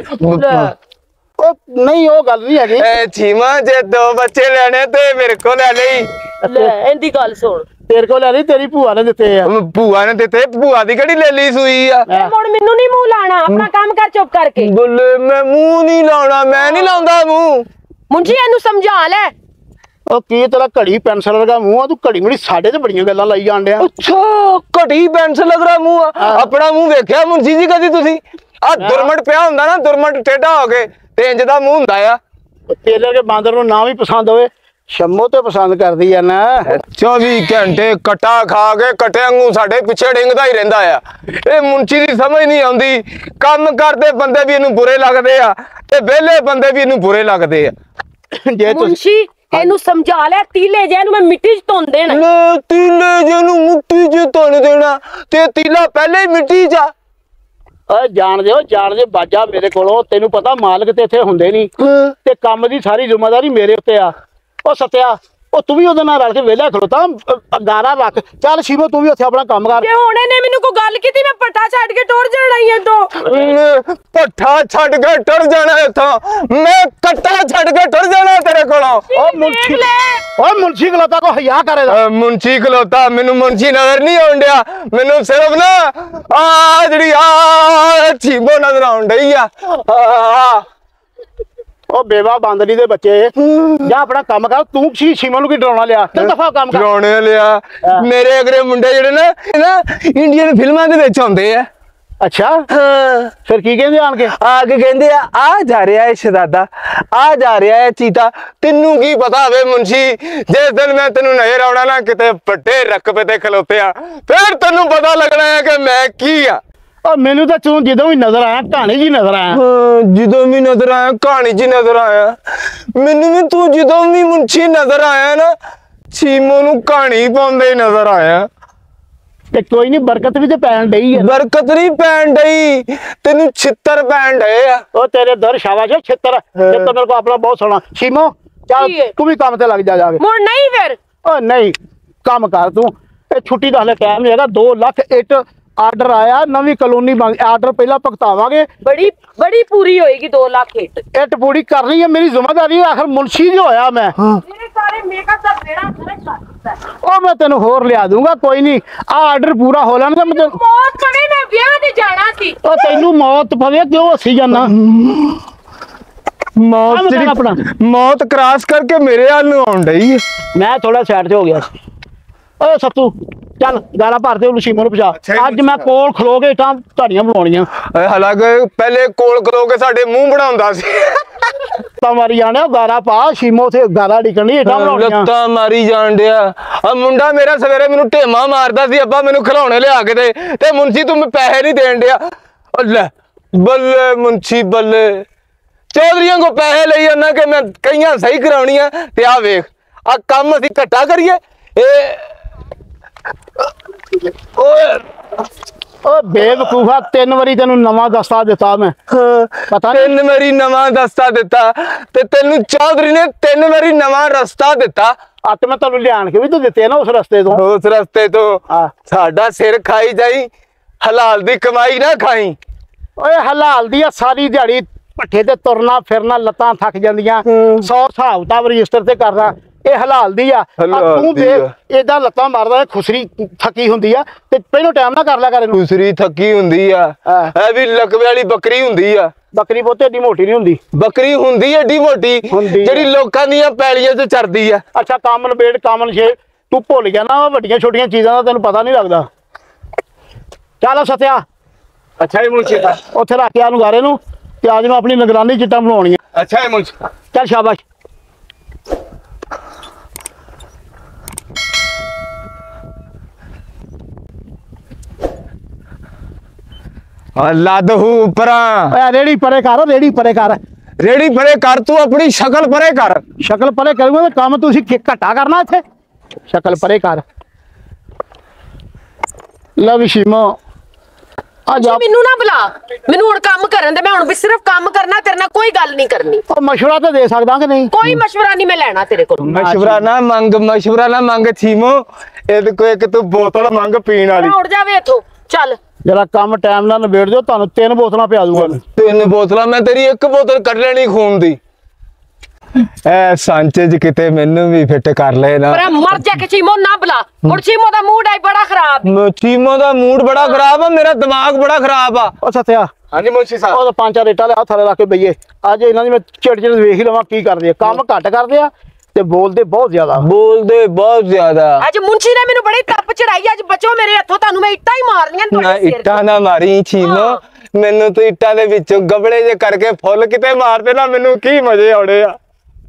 ਉਹ ਨਹੀਂ ਉਹ ਗੱਲ ਨਹੀਂ ਹੈਗੀ। ਐ ਚੀਮਾ ਜੇ 2 ਬੱਚੇ ਲੈਣੇ ਤੇ ਮੇਰੇ ਕੋਲ ਲੈ ਲਈ। ਲੈ ਇਹਦੀ ਗੱਲ ਸੁਣ। ਤੇਰੇ ਕੋਲ ਲੈ ਲਈ ਤੇਰੀ ਭੂਆ ਨੇ ਦਿੱਤੇ ਆ। ਭੂਆ ਨੇ ਦਿੱਤੇ। ਭੂਆ ਦੀ ਕਿਹੜੀ ਲੈਲੀ ਸੂਈ ਆ। ਮੁੜ ਮੈਨੂੰ ਨਹੀਂ ਮੂੰਹ ਲਾਣਾ ਆਪਣਾ ਕੰਮ ਕਰ ਚੁੱਪ ਕਰਕੇ। ਬੱਲੇ ਮੈਂ ਮੂੰਹ ਨਹੀਂ ਲਾਉਣਾ। ਮੈਂ ਨਹੀਂ ਲਾਉਂਦਾ ਮੂੰਹ। ਮੁੰਸ਼ੀ ਇਹਨੂੰ ਸਮਝਾ ਲੈ। ਉਹ ਕੀ ਤੇਰਾ ਘੜੀ ਪੈਨਸਲ ਵਰਗਾ ਮੂੰਹ ਆ, ਤੂੰ ਘੜੀ ਘੜੀ ਸਾਡੇ ਤੇ ਬੜੀਆਂ ਗੱਲਾਂ ਲਾਈ ਜਾਣ ਡਿਆ। ਅੱਛਾ ਘਟੀ ਪੈਨਸਲ ਲੱਗ ਰਿਹਾ ਮੂੰਹ ਆ। ਆਪਣਾ ਮੂੰਹ ਵੇਖਿਆ ਮੁੰਸ਼ੀ ਜੀ ਕਦੀ ਤੁਸੀਂ? ਆ ਦੁਰਮਟ ਪਿਆ ਹੁੰਦਾ ਨਾ, ਦੁਰਮਟ ਟੇਢਾ ਹੋ ਕੇ ਤੇ ਇੰਜ ਦਾ ਮੂੰਹ ਹੁੰਦਾ ਆ। ਤੇਰੇ ਕੇ ਬਾਂਦਰ ਨੂੰ ਨਾ ਵੀ ਪਸੰਦ ਹੋਵੇ, ਸ਼ੰਮੋ ਤੇ ਪਸੰਦ ਕਰਦੀ ਆ ਨਾ। 24 ਘੰਟੇ ਕਟਾ ਖਾ ਕੇ ਕਟੇ ਵਾਂਗੂ ਸਾਡੇ ਪਿੱਛੇ ਡਿੰਗਦਾ ਹੀ ਰਹਿੰਦਾ ਆ। ਇਹ ਮੁੰਸ਼ੀ ਦੀ ਸਮਝ ਨਹੀਂ ਆਉਂਦੀ। ਕੰਮ ਕਰਦੇ ਬੰਦੇ ਵੀ ਇਹਨੂੰ ਬੁਰੇ ਲੱਗਦੇ ਆ ਤੇ ਵਿਹਲੇ ਬੰਦੇ ਵੀ ਇਹਨੂੰ ਬੁਰੇ ਲੱਗਦੇ ਆ। ਜੇ ਤੁਸੀਂ ਮੁੰਸ਼ੀ ਇਹਨੂੰ ਸਮਝਾ ਲੈ, ਤੀਲੇ ਜੇ ਨੂੰ ਮੈਂ ਮਿੱਟੀ 'ਚ ਧੁੰਨ ਦੇਣਾ। ਲੈ ਤੀਲੇ ਜੇ ਨੂੰ ਮਿੱਟੀ 'ਚ ਧੁੰਨ ਦੇਣਾ ਤੇ ਤੀਲਾ ਪਹਿਲੇ ਹੀ ਮਿੱਟੀ 'ਚ ਆ। ਓਏ ਜਾਣ ਦੇ ਬਾਜਾ ਮੇਰੇ ਕੋਲੋਂ। ਤੈਨੂੰ ਪਤਾ ਮਾਲਕ ਤੇ ਇੱਥੇ ਹੁੰਦੇ ਨਹੀਂ ਤੇ ਕੰਮ ਦੀ ਸਾਰੀ ਜ਼ਿੰਮੇਵਾਰੀ ਮੇਰੇ ਉੱਤੇ ਆ। ਉਹ ਸਤਿਆ, ਉਹ ਤੂੰ ਵੀ ਉਹਦੇ ਨਾਲ ਰਲ ਕੇ ਵਿਹਲਾ ਖਲੋਤਾ, ਗਾਰਾ ਰੱਖ। ਚੱਲ ਸ਼ੀਮੋ ਤੂੰ ਵੀ ਉੱਥੇ ਆਪਣਾ ਕੰਮ ਕਰ। ਜੇ ਹੁਣ ਇਹਨੇ ਮੈਨੂੰ ਕੋਈ ਗੱਲ ਕੀਤੀ ਮੈਂ ਪੱਟਾ ਛੱਡ ਕੇ ਟੁਰ ਜਾਣਾ ਹੀ ਇੱਥੋਂ। ਪੱਠਾ ਛੱਡ ਕੇ ਟੁਰ ਜਾਣਾ ਇੱਥੋਂ, ਮੈਂ ਕੱਟਾ ਛੱਡ ਕੇ ਟੁਰ ਜਾਣਾ ਤੇਰੇ ਕੋਲੋਂ। ਓਏ ਮੁੰਸ਼ੀ ਖਲੋਤਾ ਕੋ ਹਿਆ ਕਰੇਗਾ। ਮੁੰਸ਼ੀ ਖਲੋਤਾ, ਮੈਨੂੰ ਮੁੰਸ਼ੀ ਨਜ਼ਰ ਨਹੀਂ ਆਉਣ ਡਿਆ। ਮੈਨੂੰ ਸਿਰਫ ਨਾ ਆ ਜਿਹੜੀ ਆ ਛੀਬੋ ਨਜ਼ਰ ਆਉਣ ਡਈ ਆ। ਉਹ ਬੇਵਾ ਬਾਂਦਰੀ ਦੇ ਬੱਚੇ, ਜਾ ਆਪਣਾ ਕੰਮ ਕਰ। ਤੂੰ ਸ਼ੀਮਾ ਨੂੰ ਕੀ ਡਰਾਉਣਾ ਲਿਆ? ਚੱਲ ਦਫਾ ਕੰਮ ਕਰ। ਡਰਾਉਣੇ ਲਿਆ ਮੇਰੇ ਅਗਰੇ ਮੁੰਡੇ ਜਿਹੜੇ ਨਾ ਇੰਡੀਅਨ ਫਿਲਮਾਂ ਦੇ ਵਿੱਚ ਆਉਂਦੇ ਆ। ਅੱਛਾ ਹਾਂ ਫਿਰ ਕੀ ਕਹਿੰਦੇ ਆਣ ਕੇ? ਆ ਕੇ ਕਹਿੰਦੇ ਆ ਜਾ ਰਿਹਾ ਹੈ ਸ਼ਹਜ਼ਾਦਾ, ਆ ਜਾ ਰਿਹਾ ਹੈ ਚੀਤਾ। ਤੈਨੂੰ ਕੀ ਪਤਾ ਹੋਵੇ ਮੁੰਸ਼ੀ, ਜਿਸ ਦਿਨ ਮੈਂ ਤੈਨੂੰ ਨਜ਼ਰ ਆਉਣਾ ਨਾ ਕਿਤੇ ਵੱਡੇ ਰਕਬੇ ਤੇ ਖਲੋਤਿਆ, ਫਿਰ ਤੈਨੂੰ ਪਤਾ ਲੱਗਣਾ ਹੈ ਕਿ ਮੈਂ ਕੀ ਆ। ਮੈਨੂੰ ਤਾਂ ਤੂੰ ਜਦੋਂ ਵੀ ਨਜ਼ਰ ਆਇਆ ਕਹਾਣੀ ਜੀ ਨਜ਼ਰ ਆਇਆ। ਜਦੋਂ ਵੀ ਨਜ਼ਰ ਆਇਆ ਕਹਾਣੀ ਜੀ ਨਜ਼ਰ ਆਇਆ। ਮੈਨੂੰ ਵੀ ਤੂੰ ਜਦੋਂ ਵੀ ਮੁੰਸ਼ੀ ਨਜ਼ਰ ਆਇਆ ਨਾ, ਛੀਮੋ ਨੂੰ ਕਹਾਣੀ ਪਾਉਂਦੇ ਨਜ਼ਰ ਆਇਆ। ਤੇ ਕੋਈ ਨਹੀਂ, ਬਰਕਤ ਵੀ ਤੇ ਪੈਣ ਡਈ ਆ। ਬਰਕਤ ਨਹੀਂ ਪੈਣ ਡਈ, ਤੈਨੂੰ ਛਿੱਤਰ ਪੈਣ ਡਏ ਆ। ਉਹ ਤੇਰੇ ਦਰ ਸ਼ਾਬਾਸ਼ ਹੈ। ਛਿੱਤਰ ਮੇਰੇ ਕੋਲ ਆਪਣਾ ਬਹੁਤ ਸੋਹਣਾ। ਸ਼ੀਮੋ ਚੱਲ ਤੂੰ ਵੀ ਕੰਮ ਤੇ ਲੱਗ ਜਾ ਕੇ। ਮੁੜ ਨਹੀਂ ਫਿਰ। ਓ ਨਹੀਂ ਕੰਮ ਕਰ ਤੂੰ। ਇਹ ਛੁੱਟੀ ਦਾ ਹਲੇ ਟਾਈਮ ਨਹੀਂ ਹੈਗਾ। 2 ਲੱਖ ਇੱਟ ਆਰਡਰ ਆਇਆ, ਨਵੀਂ ਕਲੋਨੀ ਬਣ। ਆਰਡਰ ਪਹਿਲਾਂ ਭੁਗਤਾਵਾਂਗੇ। ਬੜੀ ਪੂਰੀ ਹੋਏਗੀ 2 ਲੱਖ ਇੱਟ। ਇੱਟ ਪੂਰੀ ਕਰਨੀ ਹੈ, ਮੇਰੀ ਜ਼ਿੰਮੇਵਾਰੀ। ਆਖਰ ਮੁਨਸ਼ੀ ਜੀ ਹੋਇਆ ਮੈਂ। ਮੇਰੇ ਸਾਰੇ ਮੇਕਅਪ ਦਾ ਬੇੜਾ ਖਰਚ ਕਰ ਦਿੱਤਾ। ਉਹ ਮੈਂ ਤੈਨੂੰ ਹੋਰ ਲਿਆ ਦੂੰਗਾ, ਕੋਈ ਨਹੀਂ। ਆ ਆਰਡਰ ਪੂਰਾ ਹੋ ਲੈਣ ਤੇ ਮੈਂ ਮੌਤ ਪਵੇ, ਮੈਂ ਵਿਆਹ ਤੇ ਜਾਣਾ ਸੀ। ਉਹ ਤੈਨੂੰ ਮੌਤ ਪਵੇ ਕਿਉਂ ਹੱਸੀ ਜਾਨਾ? ਮੌਤ ਕ੍ਰਾਸ ਕਰਕੇ ਮੇਰੇ ਹਾਲ ਨੂੰ ਆਉਣ ਡਈ। ਮੈਂ ਥੋੜਾ ਸਾਈਡ ਤੇ ਹੋ ਗਿਆ ਸੀ। ਓਏ ਸੱਤੂ ਚੱਲ ਗਾਲਾ ਭਰ ਤੇ ਉਹਨੂੰ ਸ਼ੀਮੋ ਨੂੰ ਪਹੁੰਚਾ। ਅੱਜ ਮੈਂ ਕੋਲ ਖਲੋ ਕੇ ਤਾਂ ਤੁਹਾਡੀਆਂ ਬਣਾਉਣੀਆਂ। ਹਾਲਾਂਕਿ ਪਹਿਲੇ ਕੋਲ ਖਲੋ ਕੇ ਸਾਡੇ ਮੂੰਹ ਬਣਾਉਂਦਾ ਸੀ। ਤਾਂ ਮਾਰੀ ਜਾਣਾ ਗਾਰਾ ਪਾ। ਸ਼ੀਮੋ ਤੇ ਗਾਰਾ ਡਿਕਣੀ ਏਟਾਂ ਬਣਾਉਣੀਆਂ। ਲੱਤਾਂ ਮਾਰੀ ਜਾਣ ਡਿਆ। ਆ ਮੁੰਡਾ ਮੇਰਾ ਸਵੇਰੇ ਮੈਨੂੰ ਢੇਮਾ ਮਾਰਦਾ ਸੀ, ਅੱਬਾ ਮੈਨੂੰ ਖਿਲਾਉਣੇ ਲਿਆ ਕੇ ਦੇ, ਤੇ ਮੁੰਸ਼ੀ ਤੂੰ ਪੈਸੇ ਨਹੀਂ ਦੇਣ ਡਿਆ। ਲੈ ਬੱਲੇ ਮੁੰਸ਼ੀ ਬੱਲੇ, ਚੌਧਰੀਆਂ ਕੋ ਪੈਸੇ ਲਈ ਜਾਂਦਾ ਕਿ ਮੈਂ ਕਈਆਂ ਸਹੀ ਕਰਾਉਣੀਆਂ। ਤੇ ਆ ਵੇਖ ਆ ਕੰਮ ਅਸੀਂ ਘੱਟਾ ਕਰੀਏ। ਇਹ ਓਏ ਬੇਵਕੂਫਾ, 3 ਵਾਰੀ ਤੈਨੂੰ ਨਵਾਂ ਦਸਤਾ ਦਿੱਤਾ ਮੈਂ। ਪਤਾ 3 ਵਾਰੀ ਨਵਾਂ ਦਸਤਾ ਦਿੱਤਾ ਤੇ ਤੈਨੂੰ ਚੌਧਰੀ ਨੇ 3 ਵਾਰੀ ਨਵਾਂ ਰਸਤਾ ਦਿੱਤਾ। ਤੇ ਮੈਂ ਤੁਹਾਨੂੰ ਲਿਆਣ ਕੇ ਵੀ ਤਾਂ ਦਿੱਤੇ ਨਾ ਉਸ ਰਸਤੇ ਤੋਂ। ਉਸ ਰਸਤੇ ਤੋਂ ਸਾਡਾ ਸਿਰ ਖਾਈ ਜਾਈ, ਹਲਾਲ ਦੀ ਕਮਾਈ ਨਾ ਖਾਈ। ਓਏ ਹਲਾਲ ਦੀ ਆ ਸਾਰੀ ਦਿਹਾੜੀ ਭੱਠੇ ਤੇ ਤੁਰਨਾ ਫਿਰਨਾ, ਲੱਤਾਂ ਥੱਕ ਜਾਂਦੀਆਂ। 100 ਹਿਸਾਬ ਕਿਤਾਬ ਰਜਿਸਟਰ ਤੇ ਕਰਨਾ। ਇਹ ਹਲਾਲ ਦੀ ਆ। ਤੂੰ ਏਦਾਂ ਲੱਤਾਂ ਮਾਰਦਾ, ਖੁਸਰੀ ਥੱਕੀ ਹੁੰਦੀ ਆ। ਤੇ ਪਹਿਲੋਂ ਟਾਈਮ ਨਾ ਕਰ ਲਿਆ ਕਰ ਇਹਨੂੰ। ਖੁਸਰੀ ਥੱਕੀ ਹੁੰਦੀ ਆ, ਇਹ ਵੀ ਲਕਵੇ ਵਾਲੀ ਬੱਕਰੀ ਹੁੰਦੀ ਆ। ਬੱਕਰੀ ਬਹੁਤੇ ਏਡੀ ਮੋਟੀ ਨਹੀਂ ਹੁੰਦੀ। ਬੱਕਰੀ ਹੁੰਦੀ ਏਡੀ ਮੋਟੀ ਜਿਹੜੀ ਲੋਕਾਂ ਦੀਆਂ ਪੈਲੀਆਂ 'ਚ ਚਰਦੀ ਆ। ਅੱਛਾ ਕੰਮ ਨਬੇੜ, ਕੰਮ ਨਸ਼ੇ। ਤੂੰ ਭੁੱਲ ਗਿਆ ਨਾ ਵੱਡੀਆਂ ਛੋਟੀਆਂ ਚੀਜ਼ਾਂ ਦਾ ਤੈਨੂੰ ਪਤਾ ਨਹੀਂ ਲੱਗਦਾ। ਚੱਲ ਸਤਿਆ। ਅੱਛਾ ਜੀ ਮੁੰਸ਼ੀ ਸਾਹਿਬ, ਉੱਥੇ ਰੱਖ ਕੇ ਆ ਨੂੰ ਗਾਰੇ ਨੂੰ, ਤੇ ਅੱਜ ਮੈਂ ਆਪਣੀ ਨਿਗਰਾਨੀ ਚਿੱਟਾਂ ਬਣਾਉਣੀਆਂ। ਅੱਛਾ ਜੀ ਮੁੰਸ਼ੀ। ਚੱਲ ਸ਼ਾਬਾਸ਼। ਲੱਦ ਹੂ ਪਰਾਂ। ਓਏ ਰੇੜੀ ਪਰੇ ਕਰ, ਰੇੜੀ ਪਰੇ ਕਰ, ਰੇੜੀ ਪਰੇ ਕਰ। ਤੂੰ ਆਪਣੀ ਸ਼ਕਲ ਪਰੇ ਕਰ। ਸ਼ਕਲ ਪਰੇ ਕਰੂੰਗਾ ਤਾਂ ਕੰਮ ਤੁਸੀਂ ਘੱਟਾ ਕਰਨਾ ਇੱਥੇ। ਸ਼ਕਲ ਪਰੇ ਕਰ। ਲੈ ਵੀ ਸ਼ੀਮੋ ਅੱਜ ਮੈਨੂੰ ਨਾ ਬੁਲਾ, ਮੈਨੂੰ ਹੁਣ ਕੰਮ ਕਰਨ ਦੇ। ਮੈਂ ਹੁਣ ਵੀ ਸਿਰਫ ਕੰਮ ਕਰਨਾ, ਤੇਰੇ ਨਾਲ ਕੋਈ ਗੱਲ ਨਹੀਂ ਕਰਨੀ। ਉਹ ਮਸ਼ਵਰਾ ਤਾਂ ਦੇ ਸਕਦਾ ਕਿ ਨਹੀਂ? ਕੋਈ ਮਸ਼ਵਰਾ ਨਹੀਂ ਮੈਂ ਲੈਣਾ ਤੇਰੇ ਕੋਲ। ਮਸ਼ਵਰਾ ਨਾ ਮੰਗ, ਮਸ਼ਵਰਾ ਨਾ ਮੰਗ ਛੀਮੋ। ਇਹਦੇ ਕੋਈ ਇੱਕ ਤੂੰ ਬੋਤਲ ਮੰਗ ਪੀਣ ਵਾਲੀ। ਉੱਡ ਜਾਵੇ ਇੱਥੋਂ। ਚੱਲ ਜਰਾ ਕੰਮ ਟਾਈਮ ਨਾਲ ਨਿਬੇੜ ਦਿਓ, ਤੁਹਾਨੂੰ 3 ਬੋਤਲਾਂ ਪਿਆ ਦੂੰਗਾ। 3 ਬੋਤਲਾਂ? ਮੈਂ ਤੇਰੀ 1 ਬੋਤਲ ਕੱਢ ਲੈਣੀ ਖੂਨ ਦੀ। ਐ ਸਾਂਚੇ 'ਚ ਕਿਤੇ ਮੈਨੂੰ ਵੀ ਫਿੱਟ ਕਰ ਲੈ ਨਾ। ਪਰ ਮਰ ਜਾ ਕੇ ਚੀਮੋ ਨਾ ਬੁਲਾ। ਹੁਣ ਚੀਮੋ ਦਾ ਮੂਡ ਆਈ ਬੜਾ ਖਰਾਬ। ਚੀਮੋ ਦਾ ਮੂਡ ਬੜਾ ਖਰਾਬ ਆ, ਮੇਰਾ ਦਿਮਾਗ ਬੜਾ ਖਰਾਬ ਆ। ਉਹ ਸਤਿਆ। ਹਾਂਜੀ ਮੁੰਸ਼ੀ ਸਾਹਿਬ। ਉਹ ਤਾਂ 5-4 ਰੇਟਾਂ ਲਿਆ ਥੱਲੇ ਰੱਖ ਕੇ ਬਈਏ। ਅੱਜ ਇਹਨਾਂ ਦੀ ਮੈਂ ਚਿੜ ਵੇਖ ਹੀ ਲਵਾਂ ਕੀ ਕਰਦੇ ਆ। ਕੰਮ ਘੱਟ ਕਰਦੇ ਆ ਤੇ ਬੋਲਦੇ ਬਹੁਤ ਜ਼ਿਆਦਾ। ਬੋਲਦੇ ਬਹੁਤ ਜ਼ਿਆਦਾ। ਅੱਜ ਮੁੰਸ਼ੀ ਨੇ ਮੈਨੂੰ ਬੜੀ ਤੱਪ ਚੜਾਈ, ਅੱਜ ਬਚੋ ਮੇਰੇ ਹੱਥੋਂ, ਤੁਹਾਨੂੰ ਮੈਂ ਇੱਟਾਂ ਹੀ ਮਾਰਨੀਆਂ ਨਾ ਤੁਹਾਡੇ ਸਿਰ ਇੱਟਾਂ ਨਾ ਮਾਰੀ ਛੀਮੋ, ਮੈਨੂੰ ਤੂੰ ਇੱਟਾਂ ਦੇ ਵਿੱਚੋਂ ਗਬੜੇ ਜੇ ਕਰਕੇ ਫੁੱਲ ਕਿਤੇ ਮਾਰਦੇ ਨਾ, ਮੈਨੂੰ ਕੀ ਮਜ਼ੇ ਆਉਣੇ ਆ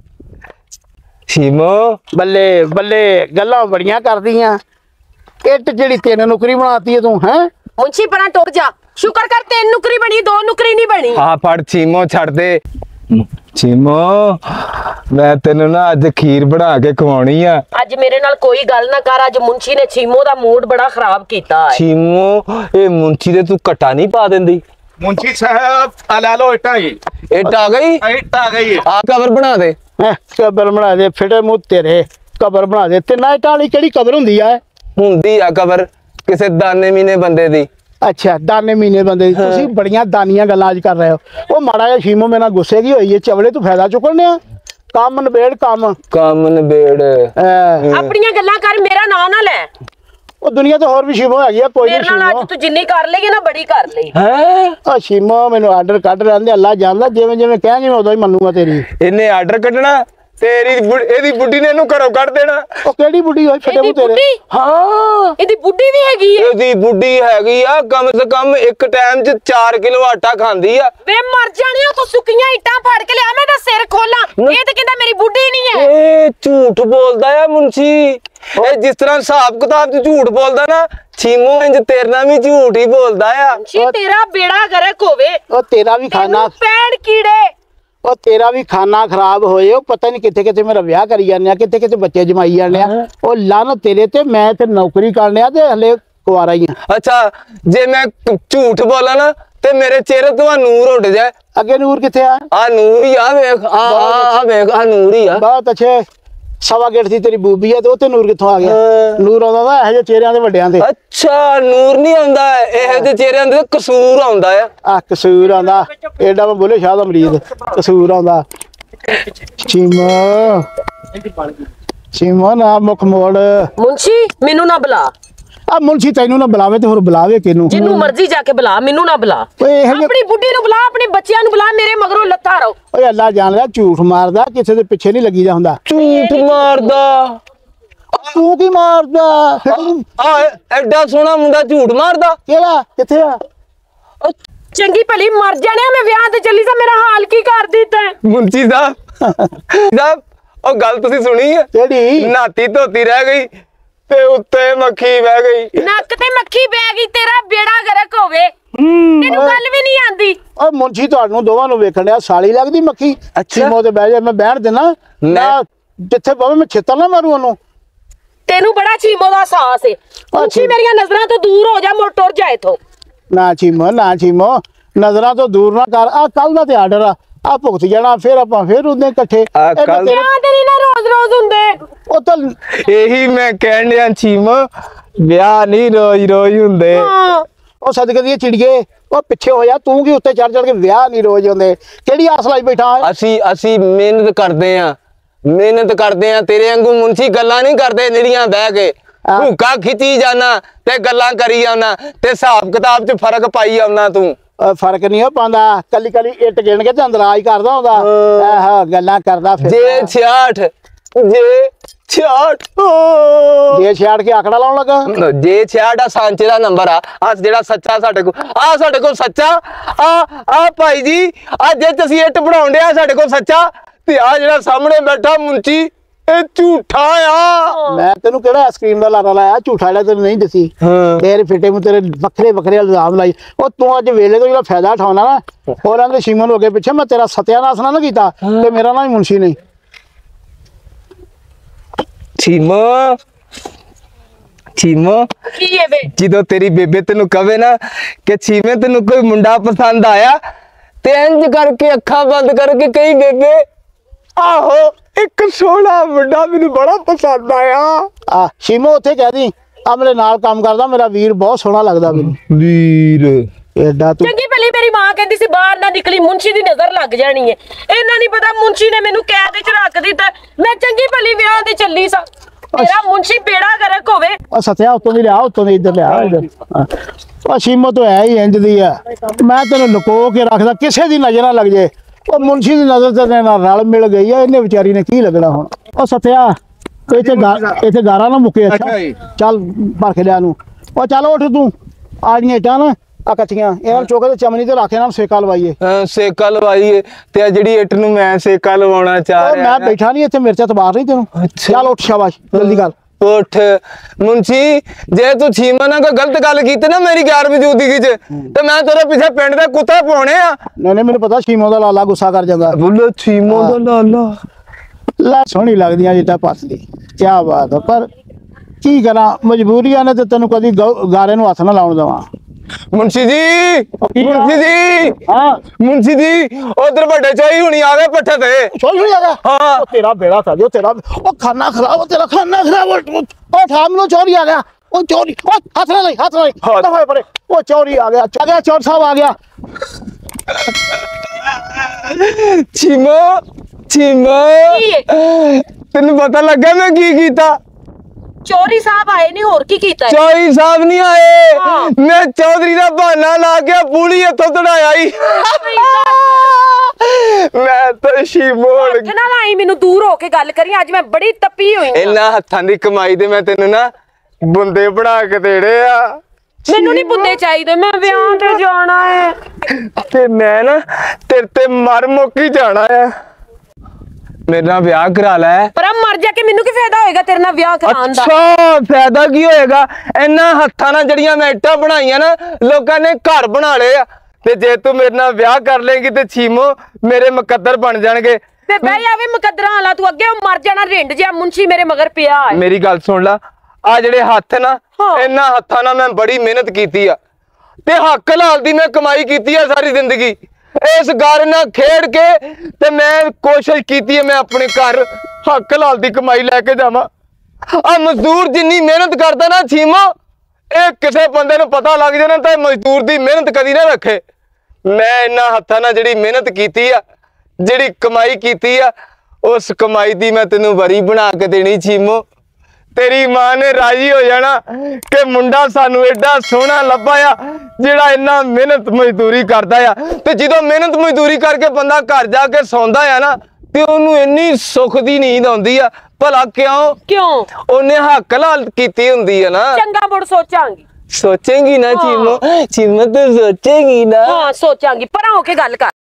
ਛੀਮੋ। ਬੱਲੇ ਬੱਲੇ, ਗੱਲਾਂ ਬੜੀਆਂ ਕਰਦੀਆਂ। ਇੱਟ ਜਿਹੜੀ 3 ਨੌਕਰੀ ਬਣਾਤੀ ਹੈ ਤੂੰ, ਹੈ ਮੁੰਸ਼ੀ ਪਰਾਂ ਟੁੱਟ ਜਾ, ਸ਼ੁਕਰ ਕਰ 3 ਨੌਕਰੀ ਬਣੀ, 2 ਨੌਕਰੀ ਨਹੀਂ ਬਣੀ। ਆ ਫੜ ਛੀਮੋ, ਛੱਡ ਦੇ ਛੀਮੋ, ਮੈਂ ਤੈਨੂੰ ਨਾ ਅੱਜ ਖੀਰ ਬਣਾ ਕੇ ਖਵਾਉਣੀ ਆ। ਅੱਜ ਮੇਰੇ ਨਾਲ ਕੋਈ ਗੱਲ ਨਾ ਕਰ, ਅੱਜ ਮੁੰਸ਼ੀ ਨੇ ਛੀਮੋ ਦਾ ਮੂਡ ਬੜਾ ਖਰਾਬ ਕੀਤਾ ਹੈ। ਛੀਮੋ, ਇਹ ਮੁੰਚੀ ਦੇ ਤੂੰ ਘਟਾ ਨਹੀਂ ਪਾ ਦਿੰਦੀ। मुंशी साहब ले लो इटा ही ਇੱਟ ਆ ਗਈ, इट आ गई है। ਆ ਕਵਰ ਬਣਾ ਦੇ। ਕਬਰ ਬਣਾ ਦੇ, ਫਿਟੇ ਮੂੰਹ ਤੇਰੇ, ਕਬਰ ਬਣਾ ਦੇ। ਤੇ ਨਾ ਇੱਟਾਂ ਵਾਲੀ ਕਿਹੜੀ ਕਬਰ ਹੁੰਦੀ ਆ? ਹੁੰਦੀ ਆ ਕਵਰ ਕਿਸੇ ਦਾਨੇ ਮੀਨੇ ਬੰਦੇ ਦੀ। ਅੱਛਾ, ਦਾਨੇ ਮਹੀਨੇ ਬੰਦੇ ਦੀ। ਤੁਸੀਂ ਬੜੀਆਂ ਦਾਨੀਆਂ ਗੱਲਾਂ ਅੱਜ ਕਰ ਰਹੇ ਹੋ। ਉਹ ਮਾੜਾ ਜਿਹਾ ਸ਼ੀਮੋ ਮੇਰੇ ਨਾਲ ਗੁੱਸੇ ਕੀ ਹੋਈ ਹੈ, ਚਵਲੇ ਤੂੰ ਫਾਇਦਾ ਚੁੱਕਣ ਆ। ਕੰਮ ਨਿਬੇੜ ਕੰਮ। ਕੰਮ ਨਿਬੇੜ। ਆਪਣੀਆਂ ਗੱਲਾਂ ਕਰ, ਮੇਰਾ ਨਾਂ ਨਾ ਲੈ। ਉਹ ਦੁਨੀਆ ਤੇ ਹੋਰ ਵੀ ਸ਼ੀਮੋ ਹੈਗੀ ਆ, ਕੋਈ ਮੇਰੇ ਨਹੀਂ ਨਾਲ ਸ਼ੀਮੋ। ਅੱਜ ਤੂੰ ਜਿੰਨੀ ਕਰ ਲੇਗੀ ਨਾ, ਬੜੀ ਕਰ ਲਈ। ਹੈ ਆ ਸ਼ੀਮੋ ਮੈਨੂੰ ਆਰਡਰ ਕੱਢ ਰਹਿੰਦੇ, ਅੱਲਾ ਜਾਣਦਾ, ਜਿਵੇਂ ਜਿਵੇਂ ਕਹਾਂਗੇ ਮੈਂ ਉਦੋਂ ਹੀ ਮੰਨੂਗਾ ਤੇਰੀ। ਇਹਨੇ ਆਰਡਰ ਕੱਢਣਾ, ਤੇਰੀ ਇਹਦੀ ਬੁੱਢੀ ਨੇ ਇਹਨੂੰ ਘਰੋਂ ਕੱਢ ਦੇਣਾ। ਉਹ ਕਿਹੜੀ ਬੁੱਢੀ ਹੋਈ ਫਿਟੇ ਇਹਦੀ ਮੂੰਹ ਤੇਰੇ? ਬੁੱਢੀ, ਹਾਂ, ਇਹਦੀ ਬੁੱਢੀ ਵੀ ਹੈਗੀ ਹੈ। ਇਹਦੀ ਬੁੱਢੀ ਹੈਗੀ ਆ, ਕਮ ਸੇ ਕਮ ਇੱਕ ਟਾਈਮ 'ਚ 4 ਕਿਲੋ ਆਟਾ ਖਾਂਦੀ ਆ। ਵੇ ਮਰ ਜਾਣਿਆ, ਤੂੰ ਸੁੱਕੀਆਂ ਇੱਟਾਂ ਫੜ ਕੇ ਲਿਆ, ਮੈਂ ਤਾਂ ਸਿਰ ਖੋਲਾਂ। ਇਹ ਤੇ ਕਹਿੰਦਾ ਮੇਰੀ ਬੁੱਢੀ ਨਹੀਂ ਹੈ। ਇਹ ਝੂਠ ਬੋਲਦਾ ਆ ਮੁੰਸ਼ੀ। ਇਹ ਜਿਸ ਤਰ੍ਹਾਂ ਹਿਸਾਬ ਕਿਤਾਬ 'ਚ ਝੂਠ ਬੋਲਦਾ ਨਾ, ਛੀਮੋ ਇੰਜ ਤੇਰੇ ਨਾਲ ਵੀ ਝੂਠ ਹੀ ਬੋਲਦਾ ਆ। ਜੀ ਤੇਰਾ ਬੇੜਾ ਗਰਕ ਹੋਵੇ, ਉਹ ਤੇਰਾ ਵੀ ਖਾਣਾ, ਤੈਨੂੰ ਪੈਣ ਕੀੜੇ। ਉਹ ਤੇਰਾ ਵੀ ਖਾਣਾ ਖਰਾਬ ਹੋਏ। ਉਹ ਪਤਾ ਨਹੀਂ ਕਿੱਥੇ ਕਿੱਥੇ ਮੇਰਾ ਵਿਆਹ ਕਰੀ ਜਾਂਦੇ ਆ, ਕਿੱਥੇ ਕਿੱਥੇ ਬੱਚੇ ਜਮਾਈ ਜਾਂਦੇ ਆ। ਉਹ ਲੰਨ ਤੇਰੇ ਤੇ, ਮੈਂ ਤੇ ਨੌਕਰੀ ਕਰਨੇ ਆ ਤੇ ਹਲੇ ਕੁਆਰਾ ਹੀ ਆ। ਅੱਛਾ, ਜੇ ਮੈਂ ਝੂਠ ਬੋਲਾਂ ਨਾ ਤੇ ਮੇਰੇ ਚਿਹਰੇ ਤੋਂ ਨੂਰ ਉੱਡ ਜਾਏ। ਅੱਗੇ ਨੂਰ ਕਿੱਥੇ ਆ? ਆ ਨੂਰ ਹੀ ਆ, ਵੇਖ ਆ ਵੇਖ, ਆ ਨੂਰ ਹੀ ਆ। ਬਹੁਤ ਅੱਛੇ। ਸਵਾ ਗੇਟ ਦੀ ਤੇਰੀ ਬੂਬੀ ਆ ਤੇ ਉਹ ਤੇ ਨੂਰ ਕਿੱਥੋਂ ਆ ਗਿਆ? ਨੂਰ ਆਉਂਦਾ ਵਾ ਇਹੋ ਜਿਹੇ ਚਿਹਰਿਆਂ ਦੇ ਵੱਡਿਆਂ ਦੇ। ਅੱਛਾ, ਨੂਰ ਨਹੀਂ ਆਉਂਦਾ, ਇਹੋ ਜਿਹੇ ਚਿਹਰਿਆਂ ਦੇ ਕਸੂਰ ਆਉਂਦਾ ਆ। ਆ ਕਸੂਰ ਆਉਂਦਾ, ਐਡਾ ਮੈਂ ਬੋਲੇ ਸ਼ਾਹ ਦਾ ਮਰੀਦ, ਕਸੂਰ ਆਉਂਦਾ। ਚੀਮੋ ਚੀਮੋ ਨਾ ਮੁੱਖ ਮੋੜ। ਮੁੰਸ਼ੀ ਮੈਨੂੰ ਨਾ ਬੁਲਾ। ਆ ਮੁਨਸ਼ੀ ਤੈਨੂੰ ਨਾ ਬੁਲਾਵੇ ਤੇ ਹੋਰ ਬੁਲਾਵੇ ਕਿਹਨੂੰ? ਜਿੰਨੂੰ ਮਰਜ਼ੀ ਜਾ ਕੇ ਬੁਲਾ, ਮੈਨੂੰ ਨਾ ਬੁਲਾ। ਓਏ ਇਹੋ ਜਿਹੇ- ਆਪਣੀ ਬੁੱਢੀ ਨੂੰ ਬੁਲਾ, ਆਪਣੇ ਬੱਚਿਆਂ ਨੂੰ ਬੁਲਾ, ਮੇਰੇ ਮਗਰੋਂ ਲੱਥਾ ਰਹੋ। ਓਏ ਅੱਲਾ ਜਾਣਦਾ, ਝੂਠ ਮਾਰਦਾ ਕਿਸੇ ਦੇ ਪਿੱਛੇ ਨਹੀਂ ਲੱਗੀਦਾ ਹੁੰਦਾ। ਝੂਠ ਮਾਰਦਾ। ਤੂੰ ਕੀ ਮਾਰਦਾ? ਆ ਐਡਾ ਸੋਹਣਾ ਮੁੰਡਾ ਝੂਠ ਮਾਰਦਾ। ਕਿਹੜਾ? ਕਿੱਥੇ ਆ? ਚੰਗੀ ਭਲੀ ਮਰ ਜਾਣਿਆ, ਮੈਂ ਵਿਆਹ ਤੇ ਚੱਲੀ ਸਾਂ, ਮੇਰਾ ਹਾਲ ਕੀ ਕਰ ਦਿੱਤਾ? ਮੁੰਚੀ ਸਾਹਿਬ, ਉਹ ਗੱਲ ਤੁਸੀਂ ਸੁਣੀ ਹੈ? ਕਿਹੜੀ? ਨਾਤੀ ਧੋਤੀ ਰਹਿ ਗਈ ਤੇ ਉੱਤੇ ਮੱਖੀ ਬਹਿ ਗਈ। ਨੱਕ ਤੇ ਮੱਖੀ ਬਹਿ ਗਈ, ਤੇਰਾ ਬੇੜਾ ਗਰਕ ਹੋਵੇ। ਤੈਨੂੰ ਗੱਲ ਵੀ ਨਹੀਂ ਆਂਦੀ। ਓਏ ਮੁਨਸ਼ੀ ਤੁਹਾਨੂੰ ਦੋਵਾਂ ਨੂੰ ਵੇਖਣ ਡਿਆ, ਸਾਲੀ ਲੱਗਦੀ ਮੱਖੀ। ਚੀਮੋ ਤੇ ਬਹਿ ਜਾ, ਮੈਂ ਬਹਿਣ ਦੇਣਾ ਨਾ, ਜਿੱਥੇ ਪਵੇ ਮੈਂ ਛਿੱਤਰ ਨਾ ਮਾਰੂ ਉਹਨੂੰ। ਤੈਨੂੰ ਬੜਾ ਛੀਮੋ ਦਾ ਸਾਹਸ ਏ। ਮੁੰਸ਼ੀ ਮੇਰੀਆਂ ਨਜ਼ਰਾਂ ਤੋਂ ਦੂਰ ਹੋ ਜਾ, ਮੁੜ ਟੁਰ ਜਾ ਇਥੋਂ। ਨਾ ਚੀਮੋ, ਨਾ ਚੀਮੋ, ਨਜ਼ਰਾਂ ਤੋਂ ਦੂਰ ਨਾ ਕਰ। ਆ ਕੱਲ ਦਾ ਤੇ ਆਰਡਰ ਆ ਭੁਗਤ ਜਾਣਾ, ਫਿਰ ਆਪਾਂ ਫਿਰ ਉਹਦੇ ਇਕੱਠੇ। ਵਿਆਹ ਤੇਰੀ ਨਾ ਰੋਜ਼ ਹੁੰਦੇ। ਉਹ ਤਾਂ ਇਹੀ ਮੈਂ ਕਹਿਣ ਡਿਆ ਚੀਮੋ, ਵਿਆਹ ਨਹੀਂ ਰੋਜ਼ ਹੁੰਦੇ। ਹਾਂ, ਉਹ ਸਦਕੇ ਦੀ ਚਿੜੀਏ, ਉਹ ਪਿੱਛੇ ਹੋ ਜਾ। ਤੂੰ ਕੀ ਉੱਤੇ ਚੜ ਕੇ ਵਿਆਹ ਨਹੀਂ ਰੋਜ਼ ਹੁੰਦੇ? ਕਿਹੜੀ ਆਸ ਲਾਈ ਬੈਠਾ ਹੈ? ਅਸੀਂ ਮਿਹਨਤ ਕਰਦੇ ਆ, ਤੇਰੇ ਵਾਂਗੂ ਮੁੰਸ਼ੀ ਗੱਲਾਂ ਨਹੀਂ ਕਰਦੇ ਜਿਹੜੀਆਂ ਬਹਿ ਕੇ ਭੁੱਕਾ ਖਿੱਚੀ ਜਾਣਾ ਤੇ ਗੱਲਾਂ ਕਰੀ ਜਾਣਾ ਤੇ ਹਿਸਾਬ ਕਿਤਾਬ 'ਚ ਫਰਕ ਪਾਈ ਆਉਣਾ ਤੂੰ। ਫਰਕ ਨਹੀਂ ਹੋ ਪਾਉਂਦਾ, ਕੱਲੀ ਕੱਲੀ ਇੱਟ ਗਿਣ ਕੇ ਤੇ ਅੰਦਰਾਜ ਕਰਦਾ ਹੁੰਦਾ। ਆਹ ਗੱਲਾਂ ਕਰਦਾ ਫਿਰ। ਜੇ 66 ਜੇ ਛਾੜ ਕੇ ਆਕੜਾ ਲਾਉਣ ਲੱਗਾ। ਜੇ 66 ਆ ਸਾਂਚੇ ਦਾ ਨੰਬਰ ਆ ਜਿਹੜਾ ਸੱਚਾ ਸਾਡੇ ਕੋਲ ਸੱਚਾ ਆ ਭਾਈ ਜੀ, ਜੇ ਅਸੀਂ ਇੱਟ ਬਣਾਉਣ ਡਿਆ ਸਾਡੇ ਕੋਲ ਸੱਚਾ, ਤੇ ਆ ਜਿਹੜਾ ਸਾਹਮਣੇ ਬੈਠਾ ਮੁੰਚੀ ਇਹ ਝੂਠਾ ਆ। ਮੈਂ ਤੈਨੂੰ ਕਿਹੜਾ ਆਈਸਕ੍ਰੀਮ ਦਾ ਲਾਰਾ ਲਾਇਆ? ਝੂਠਾ ਜਿਹੜਾ ਤੈਨੂੰ ਨਹੀਂ ਦੱਸੀ। ਤੇਰੇ ਫਿੱਟੇ ਮੂੰਹ ਤੇਰੇ ਵੱਖਰੇ ਇਲਜ਼ਾਮ ਲਾਈ। ਉਹ ਤੂੰ ਅੱਜ ਵੇਲੇ ਤੋਂ ਜਿਹੜਾ ਫਾਇਦਾ ਉਠਾਉਣਾ ਨਾ, ਹੋਰਾਂ ਦੇ ਸ਼ੀਮਨ ਹੋ ਗਏ ਪਿੱਛੇ। ਮੈਂ ਤੇਰਾ ਸਤਿਆਨਾਸ਼ ਨਾ ਕੀਤਾ ਤੇ ਮੇਰਾ ਨਾਮ ਮੁਨਸ਼ੀ ਨਹੀਂ। ਛੀਮੋ ਕੀ ਹੈ ਵੇ? ਜਦੋਂ ਤੇਰੀ ਬੇਬੇ ਤੈਨੂੰ ਕਵੇ ਨਾ ਕਿ ਛੀਮੇ ਤੈਨੂੰ ਕੋਈ ਮੁੰਡਾ ਪਸੰਦ ਆਇਆ, ਤੇ ਇੰਜ ਕਰਕੇ ਅੱਖਾਂ ਬੰਦ ਕਰਕੇ ਕਹੀ, ਬੇਬੇ ਆਹੋ ਇੱਕ ਸੋਹਣਾ ਮੁੰਡਾ ਮੈਨੂੰ ਬੜਾ ਪਸੰਦ ਆਇਆ। ਆ ਸ਼ੀਮੋ ਉੱਥੇ ਕਹਿ ਦੀ, ਆ ਮੇਰੇ ਨਾਲ ਕੰਮ ਕਰਦਾ ਮੇਰਾ ਵੀਰ, ਬਹੁਤ ਸੋਹਣਾ ਲੱਗਦਾ ਮੈਨੂੰ। ਵੀਰ ਐਡਾ ਤੂੰ ਚੰਗੀ ਭਲੀ ਮੇਰੀ ਮਾਂ ਕਹਿੰਦੀ ਸੀ ਬਾਹਰ ਨਾ ਨਿਕਲੀ, ਮੁੰਸ਼ੀ ਦੀ ਨਜ਼ਰ ਲੱਗ ਜਾਣੀ ਹੈ। ਇਹਨਾਂ ਨਹੀਂ ਪਤਾ ਮੁੰਸ਼ੀ ਨੇ ਮੈਨੂੰ ਕੈਦ 'ਚ ਰੱਖ ਦਿੱਤਾ। ਮੈਂ ਚੰਗੀ ਭਲੀ ਵਿਆਹ ਤੇ ਚੱਲੀ ਸਾਂ, ਮੇਰਾ ਮੁੰਸ਼ੀ ਬੇੜਾ ਗਰਕ ਹੋਵੇ। ਉਹ ਸਤਿਆ ਉੱਤੋਂ ਦੀ ਲਿਆ, ਉੱਤੋਂ ਦੀ ਇੱਧਰ ਲਿਆ ਇੱਧਰ। ਉਹ ਸ਼ੀਮੋ ਤੋਂ ਹੈ ਹੀ ਇੰਜ ਦੀ ਆ। ਮੈਂ ਤੈਨੂੰ ਲੁਕੋ ਕੇ ਰੱਖਦਾ, ਕਿਸੇ ਦੀ ਨਜ਼ਰ ਨਾ ਲੱਗ ਜੇ। ਉਹ ਮੁਨਸ਼ੀ ਦੀ ਨਜ਼ਰ ਤੇ ਨਾਲ ਰਲ ਮਿਲ ਗਈ ਆ, ਇਹਨੇ ਵਿਚਾਰੀ ਨੇ ਕੀ ਲੱਗਣਾ ਹੁਣ। ਉਹ ਸੱਤਿਆ ਇੱਥੇ ਗਾਰਾ ਨਾ ਮੁੱਕੇ। ਅੱਛਾ ਚੱਲ ਭਰ ਕੇ ਲਿਆ ਨੂੰ। ਉਹ ਚੱਲ ਉੱਠ ਤੂੰ ਆ ਗਈਆਂ ਇੱਟਾਂ ਨਾ ਆ ਕੱਚੀਆਂ ਇਹਨਾਂ ਚੋਕੇ ਤੇ ਚਮਨੀ ਤੇ ਰੱਖੇ ਨਾ ਸੇਕਾ ਲਵਾਈਏ। ਸੇਕਾ ਲਵਾਈਏ ਤੇ ਆ ਜਿਹੜੀ ਇੱਟ ਨੂੰ ਮੈਂ ਸੇਕਾ ਲਵਾਉਣਾ ਚਾਹ ਰਿਹਾ। ਮੈਂ ਬੈਠਾ ਨਹੀਂ ਇੱਥੇ ਮਿਰਚਾਂ ਤਬਾਰ ਨਹੀਂ ਤੈਨੂੰ। ਚੱਲ ਉੱਠ ਸ਼ਾਬਾਸ਼ ਜਲਦੀ ਕਰ। ਉੱਠ ਮੁੰਸ਼ੀ, ਜੇ ਤੂੰ ਛੀਮਾ ਨਾਲ ਕੋਈ ਗਲਤ ਗੱਲ ਕੀਤੀ ਨਾ ਮੇਰੀ ਗੈਰ ਮੌਜੂਦਗੀ 'ਚ ਤੇ ਮੈਂ ਤੇਰੇ ਪਿੱਛੇ ਪਿੰਡ ਦੇ ਕੁੱਤੇ ਪਾਉਣੇ ਆ। ਨਹੀਂ ਮੈਨੂੰ ਪਤਾ ਛੀਮੋ ਦਾ ਲਾਲਾ ਗੁੱਸਾ ਕਰ ਜਾਂਦਾ। ਬੋਲੋ ਛੀਮੋ ਦਾ ਲਾਲਾ ਲਾ ਸੋਹਣੀ ਲੱਗਦੀਆਂ ਜਿੱਦਾਂ ਪਸਦੀ। ਕੀ ਬਾਤ ਹੈ, ਪਰ ਕੀ ਕਰਾਂ ਮਜਬੂਰੀਆਂ ਨੇ ਤੇ ਤੈਨੂੰ ਕਦੀ ਗਾਰੇ ਨੂੰ ਹੱਥ ਨਾ ਲਾਉਣ ਦੇਵਾਂ। ਮੁੰਸ਼ੀ ਜੀ, ਮੁੰਸ਼ੀ ਜੀ, ਹਾਂ ਮੁੰਸ਼ੀ ਜੀ ਉਧਰ ਵੱਡੇ ਚਾਈ ਹੁਣੀ ਆ ਗਏ ਪੱਠੇ ਤੇ। ਸੋਈ ਹੋਈ ਹੈਗਾ। ਹਾਂ। ਉਹ ਤੇਰਾ ਬੇੜਾ ਕਰ ਜੋ ਤੇਰਾ ਉਹ ਖਾਨਾ ਖਰਾਬ, ਤੇਰਾ ਖਾਨਾ ਖਰਾਬ। ਉਹ ਠਾਮ ਨੂੰ ਚੋਰੀ ਆ ਗਿਆ। ਉਹ ਚੋਰੀ ਹੱਥ ਨਾ ਲਈ, ਹੱਥ ਨਾ ਲਈ। ਦਫਾ ਪਰੇ। ਉਹ ਚੋਰੀ ਆ ਗਿਆ, ਚੋਰ ਸਾਹਿਬ ਆ ਗਿਆ। ਛੀਮੋ, ਛੀਮੋ ਤੈਨੂੰ ਪਤਾ ਲੱਗਾ ਮੈਂ ਕੀ ਕੀਤਾ? ਚੋਰੀ ਸਾਹਿਬ ਆਏ ਨੇ, ਹੋਰ ਕੀ ਕੀਤਾ? ਚੌਧਰੀ ਸਾਹਿਬ ਨਹੀਂ ਆਏ, ਮੈਂ ਚੌਧਰੀ ਦਾ ਬਹਾਨਾ ਲਾ ਕੇ ਪੂਲੀ ਇੱਥੋਂ ਦੜਾਇਆ ਹੀ। ਮੈਂ ਤਾਂ ਛੀਮੋ ਹੱਥ ਨਾਲ ਆਈ, ਮੈਨੂੰ ਦੂਰ ਹੋ ਕੇ ਗੱਲ ਕਰੀ। ਅੱਜ ਮੈਂ ਬੜੀ ਤੱਪੀ ਹੋਈ ਹਾਂ। ਇਹਨਾਂ ਹੱਥਾਂ ਦੀ ਕਮਾਈ ਤੇ ਮੈਂ ਤੈਨੂੰ ਨਾ ਬੰਦੇ ਬਣਾ ਕੇ ਦੇੜੇ ਆ। ਮੈਨੂੰ ਨਹੀਂ ਬੁੱਧੇ ਚਾਹੀਦੇ, ਮੈਂ ਵਿਆਹ ਤੇ ਜਾਣਾ ਹੈ ਤੇ ਮੈਂ ਨਾ ਤੇਰੇ ਤੇ ਮਰ ਮੁੱਕੀ ਜਾਣਾ ਆ। ਮੇਰੇ ਨਾਲ ਵਿਆਹ ਕਰਾ ਲੈ। ਪਰ ਮਰ ਜਾ ਕੇ ਮੈਨੂੰ ਕੀ ਫਾਇਦਾ ਹੋਏਗਾ ਤੇਰੇ ਨਾਲ ਵਿਆਹ ਕਰਾਉਣ ਦਾ? ਅੱਛਾ ਫਾਇਦਾ ਕੀ ਹੋਏਗਾ? ਇਹਨਾਂ ਹੱਥਾਂ ਨਾਲ ਜਿਹੜੀਆਂ ਮੈਂ ਇੱਟਾਂ ਬਣਾਈਆਂ ਨਾ ਲੋਕਾਂ ਨੇ ਘਰ ਬਣਾ ਲਏ ਆ। ਤੇ ਜੇ ਤੂੰ ਮੇਰੇ ਨਾਲ ਵਿਆਹ ਕਰ ਲੇਗੀ ਤੇ ਛੀਮੋ ਮੇਰੇ ਮੁਕੱਦਰ ਬਣ ਜਾਣਗੇ। ਤੇ ਬਈ ਆਵੇ ਮੁਕੱਦਰਾਂ ਵਾਲਾ ਤੂੰ ਅੱਗੇ ਉਹ ਮਰ ਜਾਣਾ ਰਿੰਡ ਜਿਹਾ। ਮੁੰਸ਼ੀ ਮੇਰੇ ਮਗਰ ਪਿਆ ਹੈ। ਮੇਰੀ ਗੱਲ ਸੁਣ ਲਾ, ਆ ਜਿਹੜੇ ਹੱਥ ਨਾ ਇਹਨਾਂ ਹੱਥਾਂ ਨਾਲ ਮੈਂ ਬੜੀ ਮਿਹਨਤ ਕੀਤੀ ਆ ਤੇ ਹੱਕ ਹਲਾਲ ਦੀ ਮੈਂ ਕਮਾਈ ਕੀਤੀ ਆ ਸਾਰੀ ਜ਼ਿੰਦਗੀ। ਇਸ ਗਾਰ ਨਾਲ ਖੇਡ ਕੇ ਤੇ ਮੈਂ ਕੋਸ਼ਿਸ਼ ਕੀਤੀ ਹੈ ਮੈਂ ਆਪਣੇ ਘਰ ਹੱਕ ਹਲਾਲ ਦੀ ਕਮਾਈ ਲੈ ਕੇ ਜਾਵਾਂ। ਆ ਮਜ਼ਦੂਰ ਜਿੰਨੀ ਮਿਹਨਤ ਕਰਦਾ ਨਾ ਛੀਮੋ, ਇਹ ਕਿਸੇ ਬੰਦੇ ਨੂੰ ਪਤਾ ਲੱਗ ਜਾਣਾ ਤਾਂ ਮਜ਼ਦੂਰ ਦੀ ਮਿਹਨਤ ਕਦੀ ਨਾ ਰੱਖੇ। ਮੈਂ ਇਹਨਾਂ ਹੱਥਾਂ ਨਾਲ ਜਿਹੜੀ ਮਿਹਨਤ ਕੀਤੀ ਆ, ਜਿਹੜੀ ਕਮਾਈ ਕੀਤੀ ਆ, ਉਸ ਕਮਾਈ ਦੀ ਮੈਂ ਤੈਨੂੰ ਵਰੀ ਬਣਾ ਕੇ ਦੇਣੀ ਛੀਮੋ। ਤੇਰੀ ਮਾਂ ਨੇ ਰਾਜੀ ਹੋ ਜਾਣਾ ਕਿ ਮੁੰਡਾ ਸਾਨੂੰ ਐਡਾ ਸੋਹਣਾ ਲੱਭਾ ਆ ਜਿਹੜਾ ਇੰਨਾ ਮਿਹਨਤ ਮਜ਼ਦੂਰੀ ਕਰਦਾ ਆ। ਤੇ ਜਦੋਂ ਮਿਹਨਤ ਮਜ਼ਦੂਰੀ ਕਰਕੇ ਬੰਦਾ ਘਰ ਜਾ ਕੇ ਸੌਂਦਾ ਆ ਨਾ ਤੇ ਉਹਨੂੰ ਇੰਨੀ ਸੁੱਖ ਦੀ ਨੀਂਦ ਆਉਂਦੀ ਆ। ਭਲਾ ਕਿਉਂ? ਉਹਨੇ ਹੱਕ ਹਲਾਲ ਕੀਤੀ ਹੁੰਦੀ ਆ ਨਾ। ਚੰਗਾ ਮੁੜ ਸੋਚਾਂਗੀ। ਸੋਚੇਂਗੀ ਨਾ ਛੀਮੋ, ਛੀਮੋ ਤੂੰ ਸੋਚੇਂਗੀ ਨਾ। ਹਾਂ ਸੋਚਾਂਗੀ, ਪਰਾਂ ਹੋ ਕੇ ਗੱਲ ਕਰ।